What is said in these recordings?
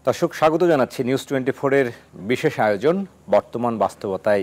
দর্শক স্বাগত জানাচ্ছি নিউজ 24 এর বিশেষ আয়োজন বর্তমান বাস্তবতায়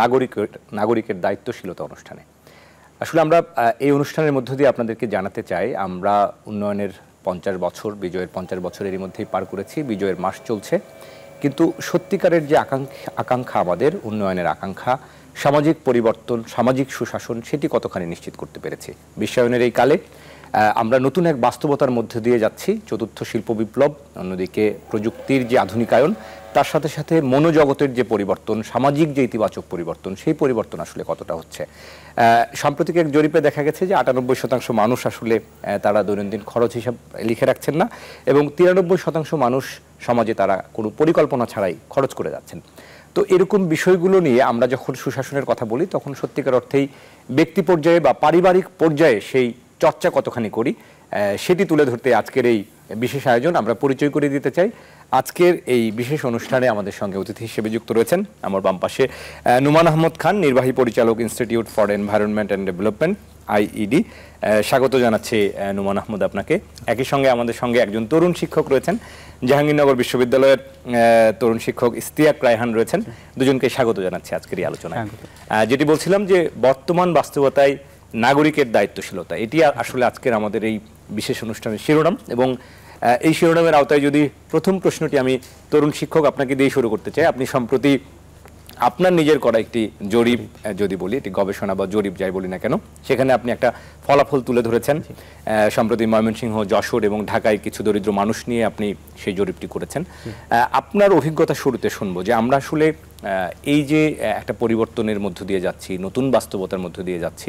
নাগরিকের দায়িত্বশীলতা অনুষ্ঠানে। আসলে আমরা এই অনুষ্ঠানের মধ্য দিয়ে আপনাদেরকে জানাতে চাই আমরা উন্নয়নের 50 বছর বিজয়ের 50 বছরের মধ্যেই পার করেছি, বিজয়ের মাস চলছে, কিন্তু সত্যিকারের যে আকাঙ্ক্ষা আমাদের উন্নয়নের আকাঙ্ক্ষা, সামাজিক পরিবর্তন, সামাজিক সুশাসন সেটি কতখানি নিশ্চিত করতে পেরেছি। বিশ্বায়নের এই কালে আমরা নতুন এক বাস্তবতার মধ্যে দিয়ে যাচ্ছি। চতুর্থ শিল্প বিপ্লব, অন্যদিকে প্রযুক্তির যে আধুনিকায়ন, তার সাথে সাথে মনোজগতের যে পরিবর্তন, সামাজিক যে ইতিবাচক পরিবর্তন, সেই পরিবর্তন আসলে কতটা হচ্ছে। সাম্প্রতিক এক জরিপে দেখা গেছে যে 98% মানুষ আসলে তারা দৈনন্দিন খরচ হিসাব লিখে রাখছেন না, এবং 93% মানুষ সমাজে তারা কোনো পরিকল্পনা ছাড়াই খরচ করে যাচ্ছেন। তো এরকম বিষয়গুলো নিয়ে আমরা যখন সুশাসনের কথা বলি, তখন সত্যিকার অর্থেই ব্যক্তি পর্যায়ে বা পারিবারিক পর্যায়ে সেই চর্চা কতখানি করি সেটি তুলে ধরতে আজকের এই বিশেষ আয়োজন। আমরা পরিচয় করে দিতে চাই। আজকের এই বিশেষ অনুষ্ঠানে আমাদের সঙ্গে অতিথি হিসেবে যুক্ত রয়েছেন আমার বাম পাশে নুমান আহমদ খান, নির্বাহী পরিচালক, institute for environment and development, IED। স্বাগত জানাচ্ছি নুমান আহমদ আপনাকে। একই সঙ্গে আমাদের সঙ্গে একজন তরুণ শিক্ষক রয়েছেন, জাহাঙ্গীরনগর বিশ্ববিদ্যালয়ের তরুণ শিক্ষক ইস্তিয়াক রায়হান রয়েছেন। দুজনকে স্বাগত জানাচ্ছি আজকের এই আলোচনায়। যেটি বলছিলাম যে বর্তমান বাস্তবতায় নাগরিকের দায়িত্বশীলতা, এটি আসলে আজকের আমাদের এই বিশেষ অনুষ্ঠানের শিরোনাম। এবং এই শিরোনামের আওতায় যদি প্রথম প্রশ্নটি আমি তরুণ শিক্ষক আপনাকে দিয়ে শুরু করতে চাই। আপনি সম্প্রতি আপনার নিজের করা একটি জরিপ, যদি বলি এটি গবেষণা বা জরিপ যাই বলি না কেন, সেখানে আপনি একটা ফলাফল তুলে ধরেছেন। সম্প্রতি ময়মনসিংহ, যশোর এবং ঢাকায় কিছু দরিদ্র মানুষ নিয়ে আপনি সেই জরিপটি করেছেন। আপনার অভিজ্ঞতা শুরুতে শুনবো যে আমরা আসলে এই যে একটা পরিবর্তনের মধ্য দিয়ে যাচ্ছি, নতুন বাস্তবতার মধ্য দিয়ে যাচ্ছি,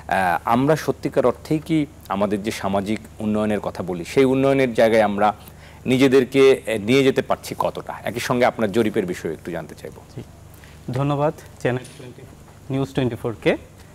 আমরা সত্যিকার অর্থেই কি আমাদের যে সামাজিক উন্নয়নের কথা বলি, সেই উন্নয়নের জায়গায় আমরা নিজেদেরকে নিয়ে যেতে পারছি কতটা? একই সঙ্গে আপনার জরিপের বিষয়ে একটু জানতে চাইব। ধন্যবাদ চ্যানেল নিউজ 24-কে।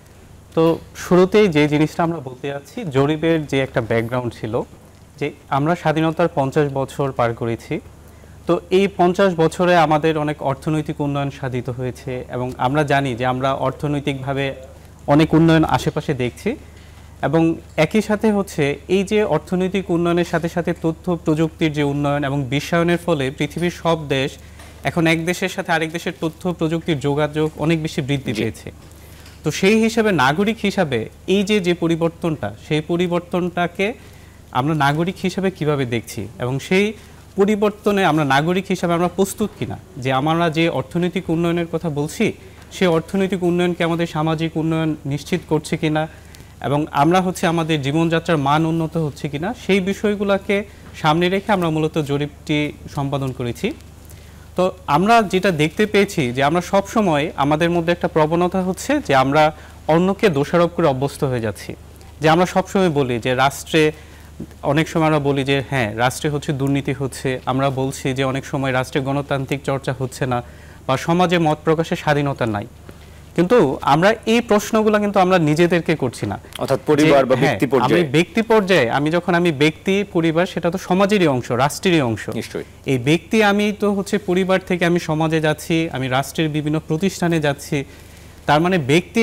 তো শুরুতেই যে জিনিসটা আমরা বলতে যাচ্ছি, জরিপের যে একটা ব্যাকগ্রাউন্ড ছিল যে আমরা স্বাধীনতার 50 বছর পার করেছি। তো এই 50 বছরে আমাদের অনেক অর্থনৈতিক উন্নয়ন সাধিত হয়েছে, এবং আমরা জানি যে আমরা অর্থনৈতিকভাবে অনেক উন্নয়ন আশেপাশে দেখছি। এবং একই সাথে হচ্ছে এই যে অর্থনৈতিক উন্নয়নের সাথে সাথে তথ্য প্রযুক্তির যে উন্নয়ন এবং বিশ্বায়নের ফলে পৃথিবীর সব দেশ এখন এক দেশের সাথে আরেক দেশের তথ্য প্রযুক্তির যোগাযোগ অনেক বেশি বৃদ্ধি পেয়েছে। তো সেই হিসাবে নাগরিক হিসাবে এই যে পরিবর্তনটা, সেই পরিবর্তনটাকে আমরা নাগরিক হিসাবে কিভাবে দেখছি, এবং সেই পরিবর্তনে আমরা নাগরিক হিসাবে আমরা প্রস্তুত কিনা, যে আমরা যে অর্থনৈতিক উন্নয়নের কথা বলছি সেই অর্থনৈতিক উন্নয়নকে আমাদের সামাজিক উন্নয়ন নিশ্চিত করছে কিনা, এবং আমরা হচ্ছে আমাদের জীবনযাত্রার মান উন্নত হচ্ছে কিনা, সেই বিষয়গুলোকে সামনে রেখে আমরা মূলত জরিপটি সম্পাদন করেছি। তো আমরা যেটা দেখতে পেয়েছি যে আমরা সব সময় আমাদের মধ্যে একটা প্রবণতা হচ্ছে যে আমরা অন্যকে দোষারোপ করে অভ্যস্ত হয়ে যাচ্ছি। যে আমরা সবসময় বলি যে রাষ্ট্রে, অনেক সময় আমরা বলি যে হ্যাঁ রাষ্ট্রে হচ্ছে দুর্নীতি হচ্ছে, আমরা বলছি যে অনেক সময় রাষ্ট্রে গণতান্ত্রিক চর্চা হচ্ছে না, বা সমাজে মত প্রকাশের স্বাধীনতা নাই। কিন্তু আমরা এই প্রশ্নগুলো কিন্তু আমরা নিজেদেরকে করছি না, অর্থাৎ পরিবার বা ব্যক্তি পর্যায়ে। ব্যক্তি পর্যায়ে আমি যখন ব্যক্তি, পরিবার সেটা তো সমাজেরই অংশ, রাষ্ট্রেরই অংশ। নিশ্চয়ই এই ব্যক্তি, আমি তো হচ্ছে পরিবার থেকে আমি সমাজে যাচ্ছি, আমি রাষ্ট্রের বিভিন্ন প্রতিষ্ঠানে যাচ্ছি, তার মানে ব্যক্তি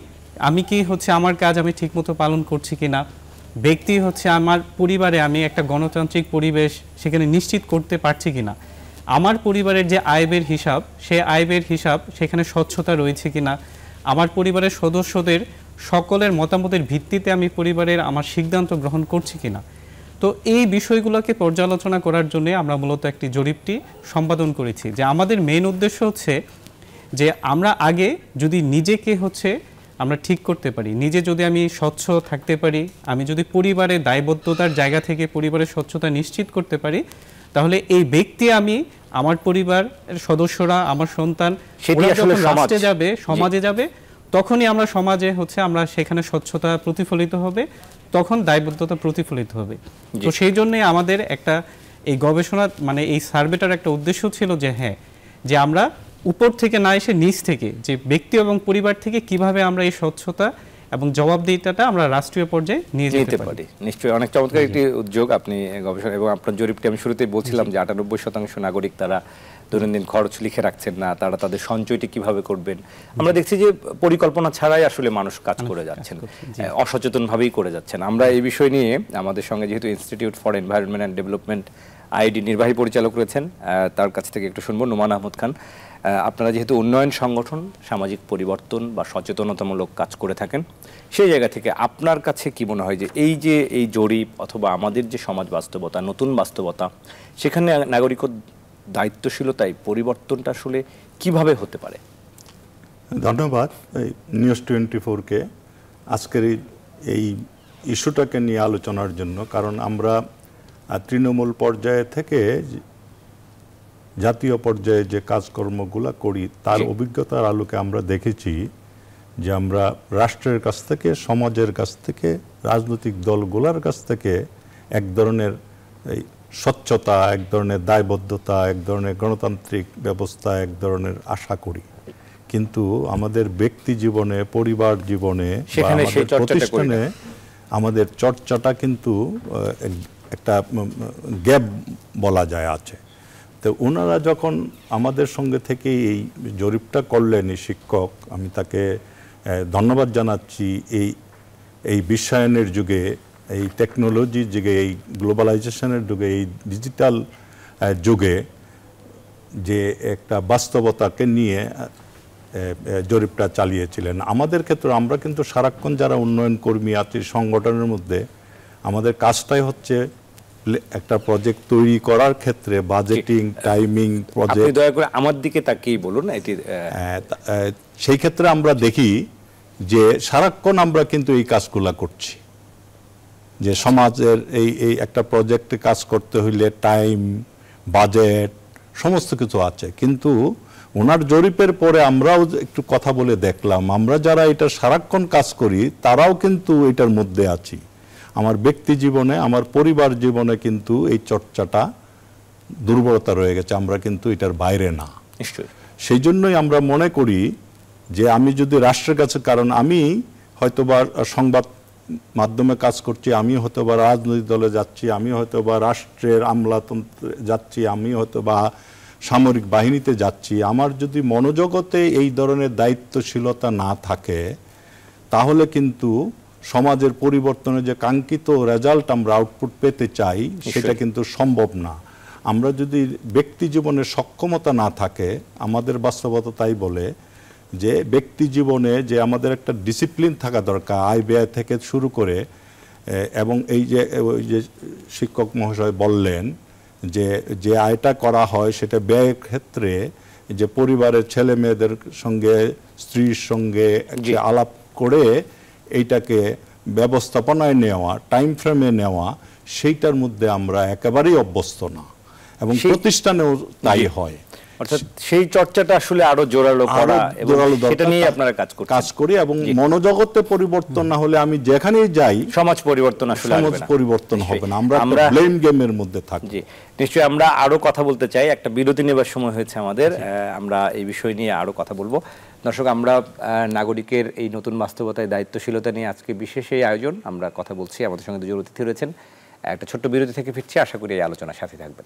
আমি কি হচ্ছে আমার কাজ আমি ঠিকমতো পালন করছি কিনা, ব্যক্তি হচ্ছে আমার পরিবারে আমি একটা গণতান্ত্রিক পরিবেশ সেখানে নিশ্চিত করতে পারছি কিনা, আমার পরিবারের যে আয়ের হিসাব, সে আয়ের হিসাব সেখানে স্বচ্ছতা রয়েছে কিনা, আমার পরিবারের সদস্যদের সকলের মতামতের ভিত্তিতে আমি পরিবারের আমার সিদ্ধান্ত গ্রহণ করছি কিনা। তো এই বিষয়গুলোকে পর্যালোচনা করার জন্য আমরা মূলত একটি জরিপটি সম্পাদন করেছি। যে আমাদের মেইন উদ্দেশ্য হচ্ছে যে আমরা আগে যদি নিজেকে হচ্ছে আমরা ঠিক করতে পারি, নিজে যদি আমি স্বচ্ছ থাকতে পারি, আমি যদি পরিবারের দায়বদ্ধতার জায়গা থেকে পরিবারের স্বচ্ছতা নিশ্চিত করতে পারি, তাহলে এই ব্যক্তি, আমি, আমার পরিবারের সদস্যরা, আমার সন্তান রাষ্ট্রে যাবে, সমাজে যাবে, তখনই আমরা সমাজে হচ্ছে আমরা সেখানে স্বচ্ছতা প্রতিফলিত হবে, তখন দায়বদ্ধতা প্রতিফলিত হবে। তো সেই জন্য আমাদের একটা এই গবেষণা মানে এই সার্ভেটার একটা উদ্দেশ্য ছিল যে হ্যাঁ, যে আমরা উপর থেকে না এসে নিচ থেকে, যে ব্যক্তি এবং পরিবার থেকে কিভাবে আমরা এই স্বচ্ছতা এবং জবাবদিহিতাটা আমরা রাষ্ট্রীয় পর্যায়ে নিয়ে যেতে পারি। নিশ্চয়ই অনেক চমৎকার একটি উদ্যোগ আপনি গবেষণা, এবং আপনার জরিপটি আমি শুরুতেই বলছিলাম যে 98% নাগরিক তারা দৈনন্দিন খরচ লিখে রাখছেন না, তারা তাদের সঞ্চয়টি কিভাবে করবেন। আমরা দেখছি যে পরিকল্পনা ছাড়াই আসলে মানুষ কাজ করে যাচ্ছেন, অসচেতনভাবেই করে যাচ্ছেন। আমরা এই বিষয় নিয়ে আমাদের সঙ্গে যেহেতু institute for environment and development ID নির্বাহী পরিচালক রয়েছেন, তার কাছ থেকে একটু শুনবো। নোমান আহমদ খান, আপনারা যেহেতু উন্নয়ন সংগঠন, সামাজিক পরিবর্তন বা সচেতনতামূলক কাজ করে থাকেন, সেই জায়গা থেকে আপনার কাছে কি মনে হয় যে এই জরিপ অথবা আমাদের যে সমাজ বাস্তবতা, নতুন বাস্তবতা, সেখানে নাগরিকত্ব দায়িত্বশীলতায় পরিবর্তনটা আসলে কিভাবে হতে পারে? ধন্যবাদ নিউজ 24-কে আজকের এই ইস্যুটাকে নিয়ে আলোচনার জন্য। কারণ আমরা তৃণমূল পর্যায়ে থেকে জাতীয় পর্যায়ে যে কাজকর্মগুলো করি তার অভিজ্ঞতার আলোকে আমরা দেখেছি যে আমরা রাষ্ট্রের কাছ থেকে, সমাজের কাছ থেকে, রাজনৈতিক দলগুলোর কাছ থেকে এক ধরনের স্বচ্ছতা, এক ধরনের দায়বদ্ধতা, এক ধরনের গণতান্ত্রিক ব্যবস্থা, এক ধরনের আশা করি। কিন্তু আমাদের ব্যক্তি জীবনে, পরিবার জীবনে, প্রতিষ্ঠানে আমাদের চর্চাটা কিন্তু একটা গ্যাপ বলা যায় আছে। তো ওনারা যখন আমাদের সঙ্গে থেকে এই জরিপটা করলেন, এই শিক্ষক, আমি তাকে ধন্যবাদ জানাচ্ছি। এই বিশ্বায়নের যুগে, এই টেকনোলজির যুগে, এই গ্লোবালাইজেশনের যুগে, এই ডিজিটাল যুগে যে একটা বাস্তবতাকে নিয়ে জরিপটা চালিয়েছিলেন। আমাদের ক্ষেত্রে আমরা কিন্তু সারাক্ষণ যারা উন্নয়ন কর্মী আছি সংগঠনের মধ্যে, আমাদের কাজটাই হচ্ছে একটা প্রজেক্ট তৈরি করার ক্ষেত্রে বাজেটিং, টাইমিং, প্রজেক্ট। আপনি দয়া করে আমার দিকে তাকিয়ে বলুন। সেই ক্ষেত্রে আমরা দেখি যে সারাক্ষণ আমরা কিন্তু এই কাজগুলা করছি, যে সমাজের এই একটা প্রজেক্টে কাজ করতে হইলে টাইম, বাজেট, সমস্ত কিছু আছে। কিন্তু ওনার জরিপের পরে আমরাও একটু কথা বলে দেখলাম, আমরা যারা এটা সারাক্ষণ কাজ করি তারাও কিন্তু এটার মধ্যে আছি। আমার ব্যক্তি জীবনে, আমার পরিবার জীবনে কিন্তু এই চর্চাটা দুর্বলতা রয়ে গেছে, আমরা কিন্তু এটার বাইরে না। সেই জন্যই আমরা মনে করি যে আমি যদি রাষ্ট্রের কাছে, কারণ আমি হয়তোবা সংবাদ মাধ্যমে কাজ করছি, আমি হয়তোবা রাজনৈতিক দলে যাচ্ছি, আমি হয়তোবা রাষ্ট্রের আমলাতন্ত্রে যাচ্ছি, আমি হয়তোবা সামরিক বাহিনীতে যাচ্ছি, আমার যদি মনোজগতে এই ধরনের দায়িত্বশীলতা না থাকে তাহলে কিন্তু সমাজের পরিবর্তনের যে কাঙ্ক্ষিত রেজাল্ট আমরা আউটপুট পেতে চাই সেটা কিন্তু সম্ভব না। আমরা যদি ব্যক্তি জীবনে সক্ষমতা না থাকে, আমাদের বাস্তবতা তাই বলে যে ব্যক্তি জীবনে যে আমাদের একটা ডিসিপ্লিন থাকা দরকার, আয় ব্যয় থেকে শুরু করে, এবং এই যে শিক্ষক মহাশয় বললেন যে আয়টা করা হয় সেটা ব্যয়ের ক্ষেত্রে যে পরিবারের ছেলে মেয়েদের সঙ্গে, স্ত্রীর সঙ্গে আলাপ করে এইটাকে ব্যবস্থাপনায় নেওয়া, টাইম ফ্রেমে নেওয়া, সেইটার মধ্যে আমরা একেবারেই অভ্যস্ত না, এবং প্রতিষ্ঠানেও তাই হয়। অর্থাৎ সেই চর্চাটা আসলে আরো জোরালো করা এবং সেটা নিয়ে আপনারা কাজ করি, এবং মনোজগতে পরিবর্তন না হলে আমি যেখানেই যাই সমাজ পরিবর্তন আসলে সমাজ পরিবর্তন হবে না। আমরা ব্লেম গেমের মধ্যে থাকি। জি, নিশ্চয়ই আমরা আরো কথা বলতে চাই। একটা বিরতি নেবার সময় হয়েছে আমাদের, আমরা এই বিষয় নিয়ে আরো কথা বলবো। দর্শক, আমরা নাগরিকের এই নতুন বাস্তবতায় দায়িত্বশীলতা নিয়ে আজকে বিশেষ এই আয়োজন আমরা কথা বলছি। আমাদের সঙ্গে দুজন অতিথি রয়েছেন। একটা ছোট্ট বিরতি থেকে ফিরছি, আশা করি এই আলোচনার সাথে থাকবেন।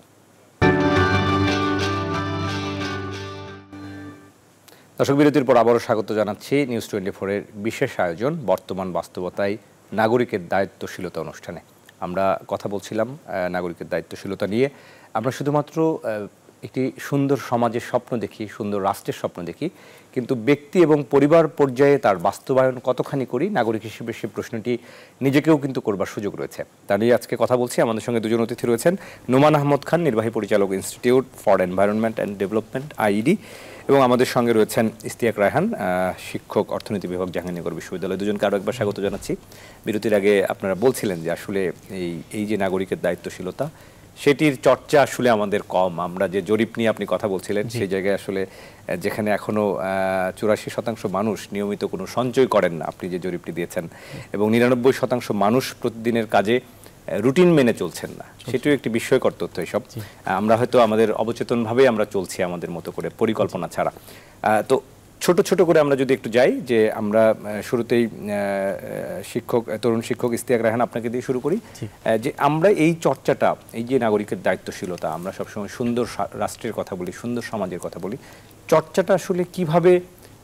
দর্শক, বিরতির পর আবারও স্বাগত জানাচ্ছি নিউজ 24-এর বিশেষ আয়োজন বর্তমান বাস্তবতায় নাগরিকের দায়িত্বশীলতা অনুষ্ঠানে। আমরা কথা বলছিলাম নাগরিকের দায়িত্বশীলতা নিয়ে। আমরা শুধুমাত্র একটি সুন্দর সমাজের স্বপ্ন দেখি, সুন্দর রাষ্ট্রের স্বপ্ন দেখি, কিন্তু ব্যক্তি এবং পরিবার পর্যায়ে তার বাস্তবায়ন কতখানি করি নাগরিক হিসেবে, সে প্রশ্নটি নিজেকেও কিন্তু করবার সুযোগ রয়েছে। তা নিয়ে আজকে কথা বলছি। আমাদের সঙ্গে দুজন অতিথি রয়েছেন। নোমান আহমদ খান, নির্বাহী পরিচালক, institute for environment and development, IED, এবং আমাদের সঙ্গে রয়েছেন ইশতিয়াক রায়হান, শিক্ষক, অর্থনীতি বিভাগ, জাহাঙ্গীরনগর বিশ্ববিদ্যালয়। দুজনকে আরও একবার স্বাগত জানাচ্ছি। বিরতির আগে আপনারা বলছিলেন যে আসলে এই যে নাগরিকের দায়িত্বশীলতা, সেটির চর্চা আসলে আমাদের কম। আমরা যে জরিপ নিয়ে আপনি কথা বলছিলেন, সেই জায়গায় আসলে যেখানে এখনো 84% মানুষ নিয়মিত কোনো সঞ্চয় করেন না, আপনি যে জরিপটি দিয়েছেন, এবং 99% মানুষ প্রতিদিনের কাজে রুটিন মেনে চলছেন না, সেটিও একটি বিস্ময়কর তথ্য। এসব আমরা হয়তো আমাদের অবচেতনভাবেই আমরা চলছি আমাদের মতো করে, পরিকল্পনা ছাড়া। তো ছোট ছোট করে আমরা যদি একটু যাই, যে আমরা শুরুতেই তরুণ শিক্ষক ইশতিয়াক রায়হান, আপনাকে দিয়ে শুরু করি। যে আমরা এই চর্চাটা, এই যে নাগরিকের দায়িত্বশীলতা, আমরা সবসময় সুন্দর রাষ্ট্রের কথা বলি, সুন্দর সমাজের কথা বলি, চর্চাটা আসলে কিভাবে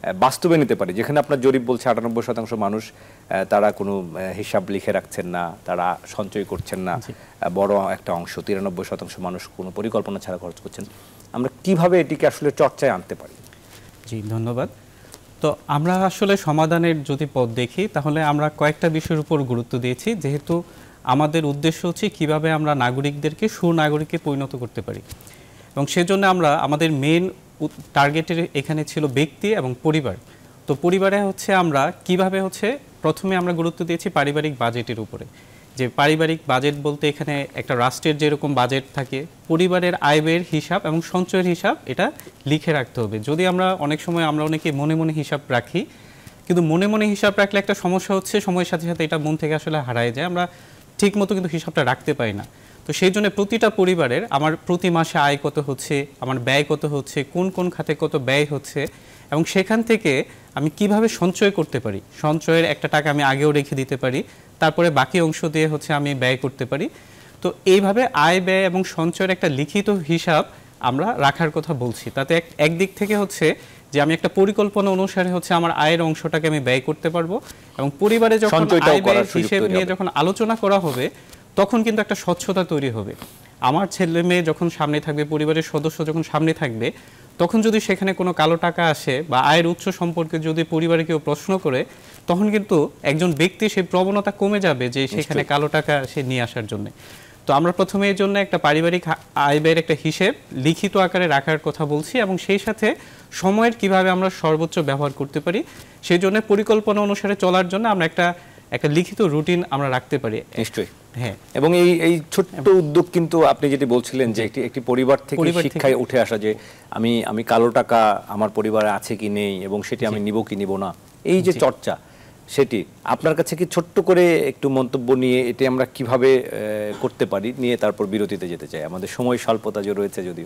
বাস্তবে নিতে পারি, যেখানে আপনার জরিপ বলছে 98% মানুষ তারা কোনো হিসাব লিখে রাখছেন না, তারা সঞ্চয় করছেন না, বড় একটা অংশ 93% মানুষ কোনো পরিকল্পনা ছাড়া খরচ করছেন। আমরা কিভাবে এটিকে আসলে চর্চায় আনতে পারি? জি, ধন্যবাদ। তো আমরা আসলে সমাধানের যদি পথ দেখি, তাহলে আমরা কয়েকটা বিষয়ের উপর গুরুত্ব দিয়েছি, যেহেতু আমাদের উদ্দেশ্য হচ্ছে কিভাবে আমরা নাগরিকদেরকে সুনাগরিকে পরিণত করতে পারি, এবং সেজন্য আমরা আমাদের মেন টার্গেটের এখানে ছিল ব্যক্তি এবং পরিবার। তো পরিবারে হচ্ছে আমরা কিভাবে হচ্ছে প্রথমে আমরা গুরুত্ব দিয়েছি পারিবারিক বাজেটের উপরে, যে পারিবারিক বাজেট বলতে এখানে একটা রাষ্ট্রের যেরকম বাজেট থাকে, পরিবারের আয় ব্যয়ের হিসাব এবং সঞ্চয়ের হিসাব এটা লিখে রাখতে হবে। যদি আমরা অনেক সময় আমরা অনেকে মনে মনে হিসাব রাখি, কিন্তু মনে মনে হিসাব রাখলে একটা সমস্যা হচ্ছে সময়ের সাথে সাথে এটা মন থেকে আসলে হারায় যায়, আমরা ঠিক মতো কিন্তু হিসাবটা রাখতে পারি না। তো সেই জন্য প্রতিটা পরিবারের আমার প্রতি মাসে আয় কত হচ্ছে, আমার ব্যয় কত হচ্ছে, কোন কোন খাতে কত ব্যয় হচ্ছে, এবং সেখান থেকে আমি কিভাবে সঞ্চয় করতে পারি, সঞ্চয়ের একটা টাকা আমি আগেও রেখে দিতে পারি, তারপরে বাকি অংশ দিয়ে হচ্ছে আমি ব্যয় করতে পারি। তো এইভাবে আয় ব্যয় এবং সঞ্চয়ের একটা লিখিত হিসাব আমরা রাখার কথা বলছি। তাতে একদিক থেকে হচ্ছে যে আমি একটা পরিকল্পনা অনুসারে হচ্ছে আমার আয়ের অংশটাকে আমি ব্যয় করতে পারবো, এবং পরিবারে যখন আয় ব্যয়ের হিসেব নিয়ে যখন আলোচনা করা হবে তখন কিন্তু একটা স্বচ্ছতা তৈরি হবে। আমার ছেলে মেয়ে যখন সামনে থাকবে, পরিবারের সদস্য যখন সামনে থাকবে, তখন যদি সেখানে কোনো কালো টাকা আসে বা আয়ের উৎস সম্পর্কে যদি পরিবারে কেউ প্রশ্ন করে, তখন কিন্তু একজন ব্যক্তি সেই প্রবণতা কমে যাবে যে সেখানে কালো টাকা সে নিয়ে আসার জন্য। তো আমরা প্রথমে এই জন্য একটা পারিবারিক আয় ব্যয়ের একটা হিসেব লিখিত আকারে রাখার কথা বলছি, এবং সেই সাথে সময়ের কিভাবে আমরা সর্বোচ্চ ব্যবহার করতে পারি সেই জন্য পরিকল্পনা অনুসারে চলার জন্য আমরা একটা লিখিত রুটিন আমরা রাখতে পারি। নিশ্চয়ই, হ্যাঁ। এবং এই ছোট্ট উদ্যোগ কিন্তু আপনি যেটি বলছিলেন যে একটি পরিবার থেকে শিক্ষায় উঠে আসা, যে আমি কালো টাকা আমার পরিবারে আছে কি নেই এবং সেটি আমি নিব কি নিব না, এই যে চর্চা, সেটি আপনার কাছে কি ছোট্ট করে একটু মন্তব্য নিয়ে এটি আমরা কিভাবে করতে পারি নিয়ে তারপর বিরতিতে যেতে চাই, আমাদের সময় স্বল্পতা যে রয়েছে যদিও।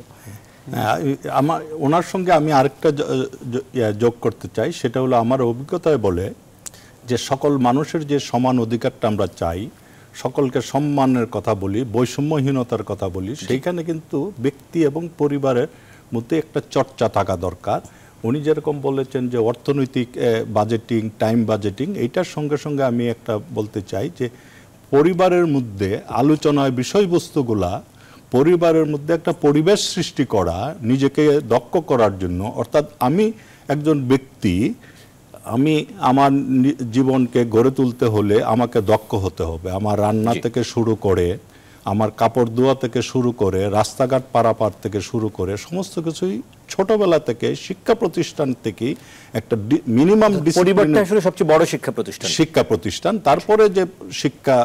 আমার ওনার সঙ্গে আমি আরেকটা যোগ করতে চাই, সেটা হলো আমার অভিজ্ঞতায় বলে যে সকল মানুষের যে সমান অধিকারটা আমরা চাই, সকলকে সম্মানের কথা বলি, বৈষম্যহীনতার কথা বলি, সেইখানে কিন্তু ব্যক্তি এবং পরিবারের মধ্যে একটা চর্চা থাকা দরকার। উনি যেরকম বলেছেন যে অর্থনৈতিক বাজেটিং, টাইম বাজেটিং, এইটার সঙ্গে সঙ্গে আমি একটা বলতে চাই যে পরিবারের মধ্যে আলোচনায় বিষয়বস্তুগুলা, পরিবারের মধ্যে একটা পরিবেশ সৃষ্টি করা, নিজেকে দক্ষ করার জন্য। অর্থাৎ আমি একজন ব্যক্তি, আমি আমার জীবনকে গড়ে তুলতে হলে আমাকে দক্ষ হতে হবে। আমার রান্না থেকে শুরু করে, আমার কাপড় ধোয়া থেকে শুরু করে, রাস্তাঘাট পারাপার থেকে শুরু করে সমস্ত কিছুই ছোটবেলা থেকে শিক্ষা প্রতিষ্ঠান থেকে একটা মিনিমাম পরিবারটা আসলে সবচেয়ে বড় শিক্ষা প্রতিষ্ঠান। তারপরে যে শিক্ষা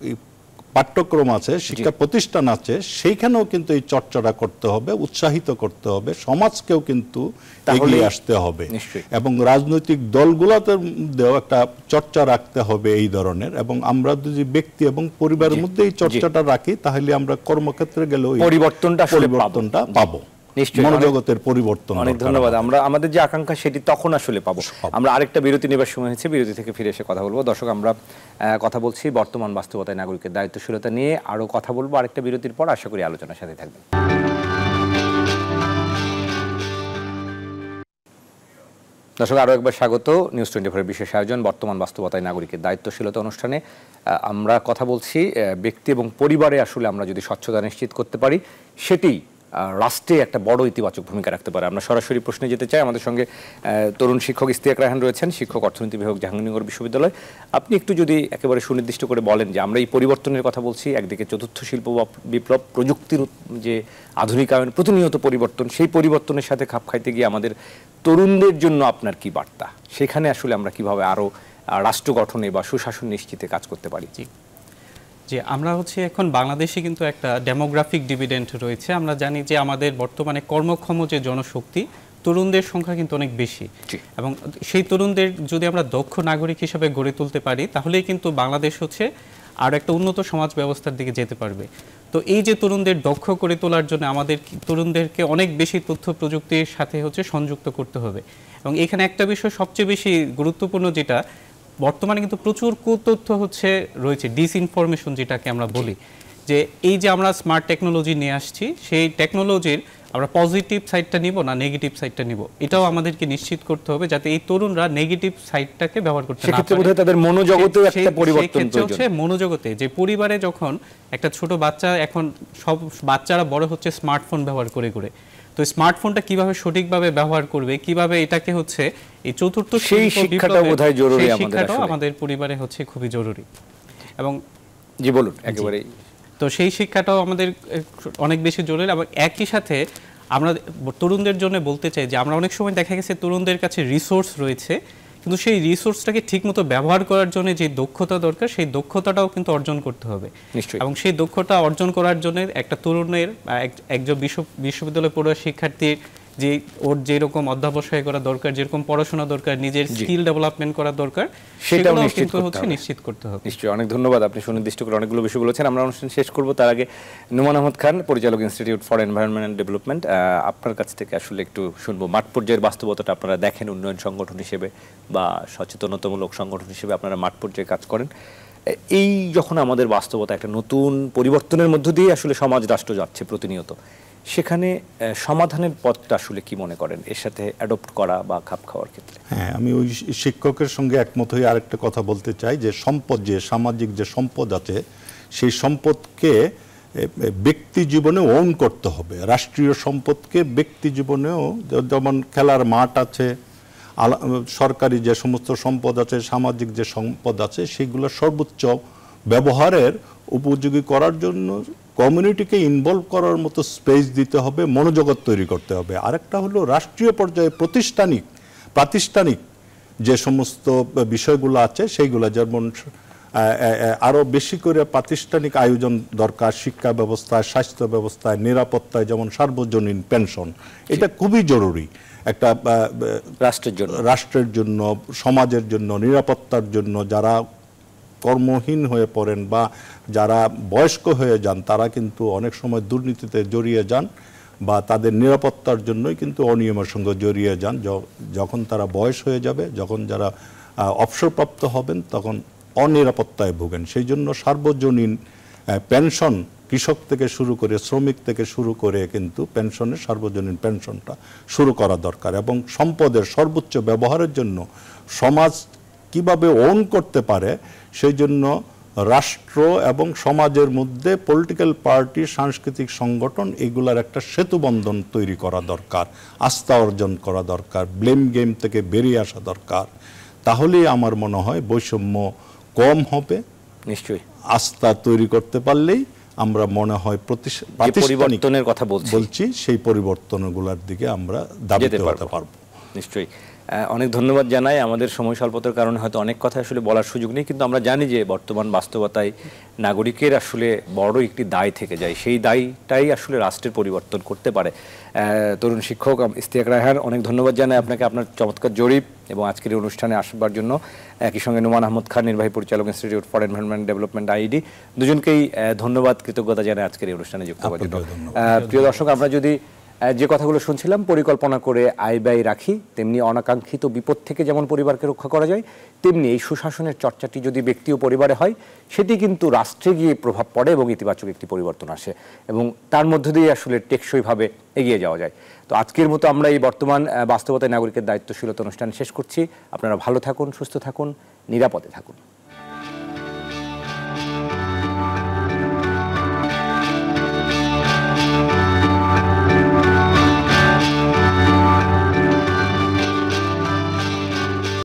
পাঠ্যক্রম আছে, শিক্ষা প্রতিষ্ঠান আছে, সেইখানেও কিন্তু এই চর্চাটা করতে হবে, উৎসাহিত করতে হবে, সমাজকেও কিন্তু এগিয়ে আসতে হবে, এবং রাজনৈতিক দলগুলোতে একটা চর্চা রাখতে হবে এই ধরনের। এবং আমরা যদি ব্যক্তি এবং পরিবারের মধ্যে এই চর্চাটা রাখি, তাহলে আমরা কর্মক্ষেত্রে গেলেও পরিবর্তনটা পাবো, মনোজগতের পরিবর্তন। অনেক ধন্যবাদ। আমরা আমাদের যে আকাঙ্ক্ষা সেটি তখন আসলে পাবো। আমরা আরেকটা বিরতি নেবার সময় হয়েছে, বিরতি থেকে ফিরে এসে কথা বলবো। দর্শক, আমরা কথা বলছি বর্তমান বাস্তবতায় নাগরিকের দায়িত্বশীলতা নিয়ে, আরো কথা বলবো আরেকটা বিরতির পর। আশা করি আলোচনার সাথে থাকবেন। দর্শক, আরো একবার স্বাগত নিউজ 24 এর বিশেষ আয়োজন বর্তমান বাস্তবতায় নাগরিকের দায়িত্বশীলতা অনুষ্ঠানে। আমরা কথা বলছি ব্যক্তি এবং পরিবারে আসলে আমরা যদি স্বচ্ছতা নিশ্চিত করতে পারি, সেটি রাষ্ট্রে একটা বড় ইতিবাচক ভূমিকা রাখতে পারে। আমরা সরাসরি প্রশ্নে যেতে চাই। আমাদের সঙ্গে তরুণ শিক্ষক ইস্তিয়াক রায়হান রয়েছেন, শিক্ষক, অর্থনীতি বিভাগ, জাহাঙ্গীরনগর বিশ্ববিদ্যালয়। আপনি একটু যদি একেবারে সুনির্দিষ্ট করে বলেন যে আমরা এই পরিবর্তনের কথা বলছি, একদিকে চতুর্থ শিল্প বিপ্লব, প্রযুক্তির যে আধুনিকায়ন, প্রতিনিয়ত পরিবর্তন, সেই পরিবর্তনের সাথে খাপ খাইতে গিয়ে আমাদের তরুণদের জন্য আপনার কি বার্তা, সেখানে আসলে আমরা কিভাবে আরো রাষ্ট্র গঠনে বা সুশাসন নিশ্চিতে কাজ করতে পারি? যে আমরা হচ্ছে এখন বাংলাদেশে কিন্তু একটা ডেমোগ্রাফিক ডিভিডেন্ড রয়েছে। আমরা জানি যে আমাদের বর্তমানে কর্মক্ষম যে জনশক্তি, তরুণদের সংখ্যা কিন্তু অনেক বেশি, এবং সেই তরুণদের যদি আমরা দক্ষ নাগরিক হিসেবে গড়ে তুলতে পারি, তাহলেই কিন্তু বাংলাদেশ হচ্ছে আর একটা উন্নত সমাজ ব্যবস্থার দিকে যেতে পারবে। তো এই যে তরুণদের দক্ষ করে তোলার জন্য আমাদের তরুণদেরকে অনেক বেশি তথ্য প্রযুক্তির সাথে হচ্ছে সংযুক্ত করতে হবে। এবং এখানে একটা বিষয় সবচেয়ে বেশি গুরুত্বপূর্ণ, যেটা বর্তমানে কিন্তু প্রচুর কুতথ্য হচ্ছে রয়েছে, ডিসইনফরমেশন যেটাকে আমরা বলি, যে এই যে আমরা স্মার্ট টেকনোলজি নিয়ে আসছি, সেই টেকনোলজির আমরা পজিটিভ সাইডটা নিব না নেগেটিভ সাইডটা নিব, এটাও আমাদেরকে নিশ্চিত করতে হবে যাতে এই তরুণরা নেগেটিভ সাইডটাকে ব্যবহার করতে না পারে। সেক্ষেত্রে বোধহয় তাদের মনোজগতেও একটা পরিবর্তন হচ্ছে মনোজগতে, যে পরিবারে যখন একটা ছোট বাচ্চা, এখন সব বাচ্চারা বড় হচ্ছে স্মার্টফোন ব্যবহার করে করে, তো স্মার্টফোনটা কিভাবে সঠিকভাবে ব্যবহার করবে, কিভাবে এটাকে হচ্ছে এই চতুর্থ সেই শিক্ষাটা বোধহয় জরুরি আমাদের পরিবারে হচ্ছে খুবই জরুরি। এবং জি বলুন একেবারে, তো সেই শিক্ষাটাও আমাদের অনেক বেশি জরুরি। এবং একই সাথে আমরা তরুণদের জন্য বলতে চাই যে আমরা অনেক সময় দেখা গেছে তরুণদের কাছে রিসোর্স রয়েছে, কিন্তু সেই রিসোর্সটাকে ঠিকমতো ব্যবহার করার জন্য যে দক্ষতা দরকার, সেই দক্ষতাটাও কিন্তু অর্জন করতে হবে। এবং সেই দক্ষতা অর্জন করার জন্য একটা তরুণের, একজন বিশ্ববিদ্যালয়ে পড়ুয়া শিক্ষার্থীর যে ওর যেরকম অধ্যাবসায় করা দরকার, যেরকম পড়াশোনা দরকার, নিজের স্কিল ডেভেলপমেন্ট করা দরকার, সেটাও নিশ্চিত করতে হবে। নিশ্চয়ই, অনেক ধন্যবাদ। আপনি সুনির্দিষ্ট করে অনেকগুলো বিষয় বলেছেন। আমরা অনুষ্ঠান শেষ করব, তার আগে নোমান আহমদ খান, পরিচালক, institute for environment and development, আপনার কাছ থেকে আসলে একটু শুনবো মাঠ পর্যায়ের বাস্তবতাটা আপনারা দেখেন উন্নয়ন সংগঠন হিসেবে বা সচেতনতামূলক সংগঠন হিসেবে আপনারা মাঠ পর্যায়ে কাজ করেন। এই যখন আমাদের বাস্তবতা একটা নতুন পরিবর্তনের মধ্য দিয়ে আসলে সমাজ রাষ্ট্র যাচ্ছে প্রতিনিয়ত, সেখানে সমাধানের পথটা আসলে কি মনে করেন এর সাথে অ্যাডপ্ট করা বা খাপ খাওয়ার ক্ষেত্রে? হ্যাঁ, আমি ওই শিক্ষকের সঙ্গে একমত হয়ে আরেকটা কথা বলতে চাই যে সম্পদ, যে সামাজিক যে সম্পদ আছে, সেই সম্পদকে ব্যক্তি জীবনে ওন করতে হবে। রাষ্ট্রীয় সম্পদকে ব্যক্তি জীবনেও, যেমন খেলার মাঠ আছে, সরকারি যে সমস্ত সম্পদ আছে, সামাজিক যে সম্পদ আছে, সেগুলো সর্বোচ্চ ব্যবহারের উপযোগী করার জন্য কমিউনিটিকে ইনভলভ করার মতো স্পেস দিতে হবে, মনোজগৎ তৈরি করতে হবে। আরেকটা হলো রাষ্ট্রীয় পর্যায়ে প্রাতিষ্ঠানিক যে সমস্ত বিষয়গুলো আছে, সেইগুলো যেমন আরও বেশি করে প্রাতিষ্ঠানিক আয়োজন দরকার, শিক্ষা ব্যবস্থায়, স্বাস্থ্য ব্যবস্থায়, নিরাপত্তায়, যেমন সার্বজনীন পেনশন, এটা খুবই জরুরি একটা রাষ্ট্রের জন্য, সমাজের জন্য, নিরাপত্তার জন্য। যারা কর্মহীন হয়ে পড়েন বা যারা বয়স্ক হয়ে যান, তারা কিন্তু অনেক সময় দুর্নীতিতে জড়িয়ে যান বা তাদের নিরাপত্তার জন্যই কিন্তু অনিয়মের সঙ্গে জড়িয়ে যান। যখন তারা বয়স হয়ে যাবে, যখন যারা অবসরপ্রাপ্ত হবেন, তখন অনিরাপত্তায় ভোগেন। সেই জন্য সার্বজনীন পেনশন, কৃষক থেকে শুরু করে, শ্রমিক থেকে শুরু করে কিন্তু পেনশনের, সার্বজনীন পেনশনটা শুরু করা দরকার। এবং সম্পদের সর্বোচ্চ ব্যবহারের জন্য সমাজ কিভাবে ওন করতে পারে, সেই জন্য রাষ্ট্র এবং সমাজের মধ্যে পলিটিক্যাল পার্টি, সাংস্কৃতিক সংগঠন, এগুলার একটা সেতুবন্ধন তৈরি করা দরকার, আস্থা অর্জন করা দরকার, ব্লেম গেম থেকে বেরিয়ে আসা দরকার। তাহলেই আমার মনে হয় বৈষম্য কম হবে। নিশ্চয়ই, আস্থা তৈরি করতে পারলেই আমরা মনে হয় পরিবর্তনের কথা বলছি, সেই পরিবর্তনগুলোর দিকে আমরা দাবিতে হতে পারবো। নিশ্চয়ই, অনেক ধন্যবাদ জানাই। আমাদের সময় স্বল্পতার কারণে হয়তো অনেক কথা আসলে বলার সুযোগ নেই, কিন্তু আমরা জানি যে বর্তমান বাস্তবতায় নাগরিকের আসলে বড় একটি দায় থেকে যায়, সেই দায়টাই আসলে রাষ্ট্রের পরিবর্তন করতে পারে। তরুণ শিক্ষক ইশতিয়াক রায়হান, অনেক ধন্যবাদ জানাই আপনাকে আপনার চমৎকার জরিপ এবং আজকের এই অনুষ্ঠানে আসবার জন্য। একই সঙ্গে নোমান আহমদ খান, নির্বাহী পরিচালক, institute for environment development ID, দুজনকেই ধন্যবাদ, কৃতজ্ঞতা জানাই আজকের এই অনুষ্ঠানে যুক্ত হওয়ার জন্য। প্রিয় দর্শক, আমরা যদি যে কথাগুলো শুনছিলাম, পরিকল্পনা করে আয় ব্যয় রাখি, তেমনি অনাকাঙ্ক্ষিত বিপদ থেকে যেমন পরিবারকে রক্ষা করা যায়, তেমনি এই সুশাসনের চর্চাটি যদি ব্যক্তি ও পরিবারে হয়, সেটি কিন্তু রাষ্ট্রে গিয়ে প্রভাব পড়ে এবং ইতিবাচক একটি পরিবর্তন আসে এবং তার মধ্য দিয়ে আসলে টেকসইভাবে এগিয়ে যাওয়া যায়। তো আজকের মতো আমরা এই বর্তমান বাস্তবতায় নাগরিকের দায়িত্বশীলতা অনুষ্ঠান শেষ করছি। আপনারা ভালো থাকুন, সুস্থ থাকুন, নিরাপদে থাকুন।